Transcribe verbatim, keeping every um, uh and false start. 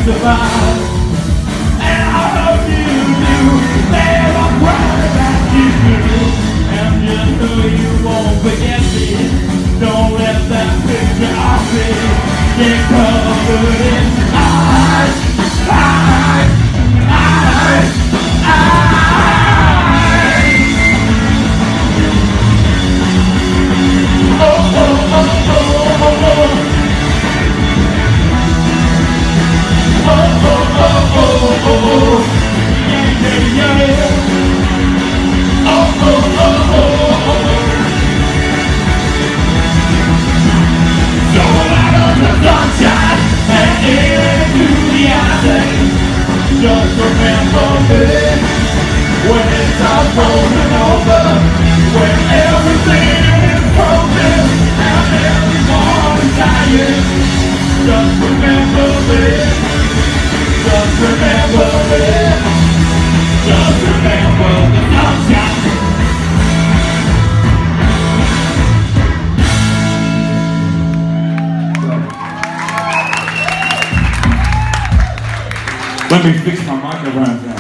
survive. And I hope you do. Man, I'm proud that you do. And just so you won't forget me, don't let that picture of me get covered in eyes, eyes, eyes, eyes. Oh, oh, oh, oh, oh, oh. Oh, oh, oh, oh, oh. Yeah, yeah, yeah. Oh, oh, oh, oh, oh. Going out of the sunshine and into the attic. Just remember me when it's all frozen over, when everything is broken and everyone is dying. Just remember me. Just remember me. Just remember the sunshine. Let me fix my microphone.